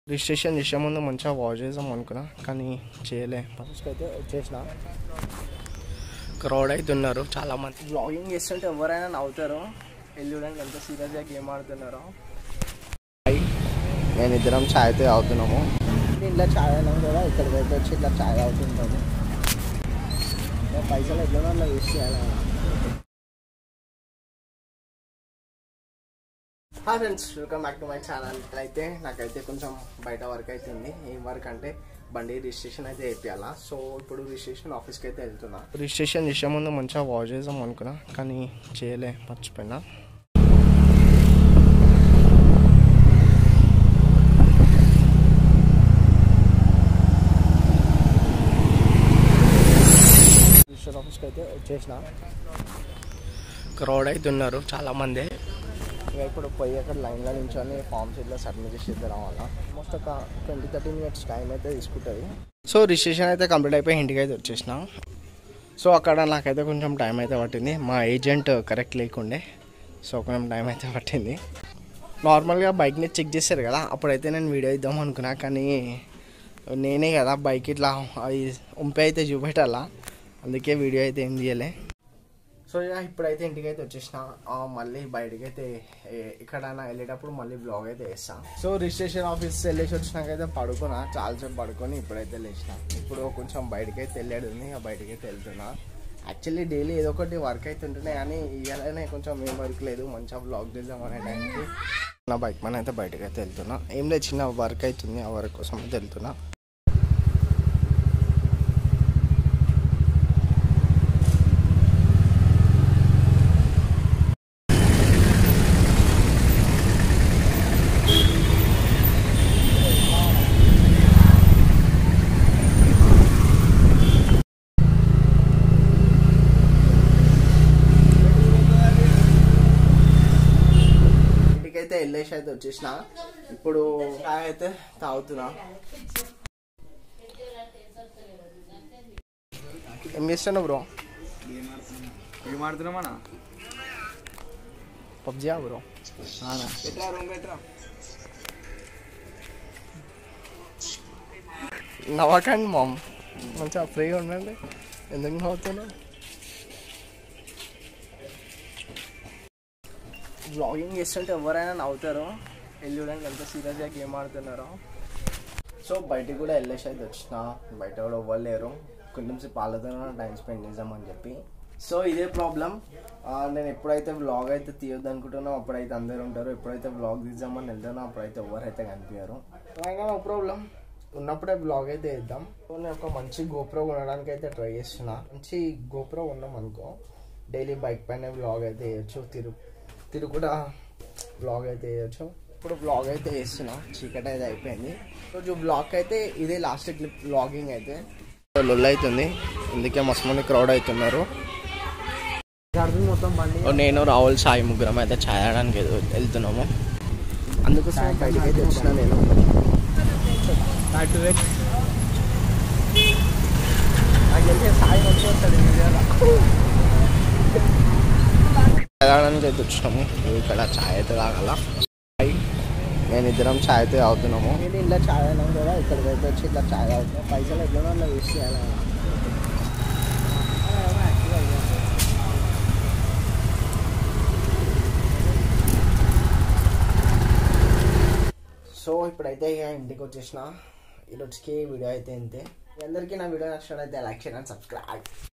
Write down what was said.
Registration చేసే ముందు మంచిగా వాచ్ చేద్దాం అనుకున్నా కానీ చేయలే. ఫస్ట్ అయితే వచ్చేసిన. క్రౌడ్ అయితే ఉన్నారు చాలామంది. బ్లాగింగ్ చేస్తుంటే ఎవరైనా నవ్వుతారు. వెళ్ళి చూడండి ఎంత సీరియస్గా గేమ్ ఆడుతున్నారో. నేను ఇద్దరం ఛాయ్ అయితే తాగుతున్నాము. ఇంట్లో ఛాయ్ అయినా కూడా ఇక్కడికి అయితే వచ్చి ఇట్లా ఛాయ్ తాగుతుంటాము. పైసలు ఎట్లనో అట్లా వేస్ట్ చేయాలి. Hi friends, welcome back to my channel. అయితే నాకైతే కొంచెం బయట వర్క్ అయితే ఉంది. ఏం వర్క్ అంటే బండి రిజిస్ట్రేషన్ అయితే వేయాలా. సో ఇప్పుడు రిజిస్ట్రేషన్ ఆఫీస్కి అయితే వెళ్తున్నా. రిజిస్ట్రేషన్ చేసే ముందు మంచిగా వాచ్ చేద్దాం అనుకున్నా కానీ చేయలే, మర్చిపోయినా. రిజిస్ట్రేషన్ ఆఫీస్కి అయితే వచ్చేసిన. క్రౌడ్ అయితే ఉన్నారు చాలామంది. ఇప్పుడు పోయి అక్కడ లైన్లో నించొని ఫామ్స్ ఇట్లా సబ్మిట్ చేసి రావాలా. ఆల్మోస్ట్ ఒక 20-30 మినిట్స్ టైం అయితే తీసుకుంటుంది. సో రిజిస్ట్రేషన్ అయితే కంప్లీట్ అయిపోయి ఇంటికి అయితే వచ్చేసిన. సో అక్కడ నాకైతే కొంచెం టైం అయితే పట్టింది. మా ఏజెంట్ కరెక్ట్ లేకుండే, సో కొంచెం టైం అయితే పట్టింది. నార్మల్గా బైక్ని చెక్ చేశారు కదా, అప్పుడైతే నేను వీడియో ఇద్దాం అనుకున్నా కానీ నేనే కదా బైక్ ఇట్లా అది ఉంపే అయితే చూపెట్టాలా, అందుకే వీడియో అయితే ఏం తీయలే. సో ఇప్పుడైతే ఇంటికి అయితే వచ్చేసిన. మళ్ళీ బయటకి అయితే ఎక్కడైనా వెళ్ళేటప్పుడు మళ్ళీ బ్లాగ్ అయితే వేస్తాను. సో రిజిస్ట్రేషన్ ఆఫీస్ వెళ్ళేసి వచ్చినాకైతే పడుకున్నా, చాలాసేపు పడుకొని ఇప్పుడైతే లేచిన. ఇప్పుడు కొంచెం బయటకి అయితే వెళ్ళేది ఉంది, బయటకి అయితే వెళ్తున్నా. యాక్చువల్లీ డైలీ ఏదో ఒకటి వర్క్ అయితే ఉంటున్నాయి కానీ ఇవాళనే కొంచెం ఏం వర్క్ లేదు, మంచిగా బ్లాగ్ చేద్దాం అనే టైంకి నా బైక్ మన అయితే బయటకి అయితే వెళ్తున్నా. ఏం లేదు, చిన్న వర్క్ అవుతుంది, ఆ వర్క్ కోసం అయితే వెళ్తున్నా. అయితే వెళ్ళేసి అయితే వచ్చేసిన. ఇప్పుడు చాయ్ అయితే తాగుతున్నా. ఏం చేస్తున్నావు బ్రో? ఏం ఆడుతున్నామన్నా? PUBG bro. నవ్వకండి మామ్, మంచిగా ఫ్రీగా ఉండండి. ఎందుకు నవ్వుతున్నావు? బ్లాగింగ్ చేస్తుంటే ఎవరైనా నవ్వుతారు. వెళ్ళి చూడండి ఎంత సీరియస్గా గేమ్ ఆడుతున్నారో. సో బయటికి కూడా వెళ్ళేసి అయితే వచ్చిన. బయట కూడా ఇవ్వలేరు, కొంచెం సేపు వాళ్ళతో టైం స్పెండ్ చేద్దామని చెప్పి. సో ఇదే ప్రాబ్లం. నేను ఎప్పుడైతే వ్లాగ్ అయితే తీయొద్దు అనుకుంటున్నాం అప్పుడైతే అందరు ఉంటారు, ఎప్పుడైతే వ్లాగ్ తీద్దామని వెళ్తానో అప్పుడైతే ఎవరైతే కనిపించారు. అయినా నో ప్రాబ్లం, ఉన్నప్పుడే బ్లాగ్ అయితే వేద్దాం. సో నేను ఒక మంచి గోప్రో కొనడానికి అయితే ట్రై చేస్తున్నా. మంచి గోప్రో ఉన్నాం అనుకో, డైలీ బైక్ పైన వ్లాగ్ అయితే వేయచ్చు, కూడా బ్లాగ్ అయితే వేయచ్చు. ఇప్పుడు బ్లాగ్ అయితే వేస్తున్నా, చీకటి అయితే అయిపోయింది. రోజు బ్లాగ్ అయితే ఇదే లాస్ట్ క్లిప్ బ్లాగింగ్ అయితే. లొల్ అవుతుంది, అందుకే మస్తు మంది క్రౌడ్ అవుతున్నారు. మొత్తం బండి నేను రాహుల్ సాయి ముగ్గురం అయితే ఛాయ్ ఆడడానికి వెళ్తున్నాము. అందుకోసం బయటకి అయితే వచ్చిన. నేను సాయి వచ్చి వస్తాడు తాగడానికి అయితే వచ్చినాము. ఇక్కడ ఛాయ్ అయితే తాగాల. నేను ఇద్దరం ఛాయ్ అయితే తాగుతున్నాము. నేను ఇంట్లో ఛాయ్ అయినా కూడా ఇక్కడికి అయితే వచ్చి ఇట్లా ఛాయ్ తాగుతున్నాం. పైసలు ఎట్లనో అట్లా వేస్ట్ చేయాలి. సో ఇప్పుడైతే ఇక ఇంటికి వచ్చేసిన. ఈరోజుకి వీడియో అయితే ఇంతే. మీ అందరికీ నా వీడియో నచ్చినట్లయితే లైక్ చేయండి, సబ్స్క్రైబ్.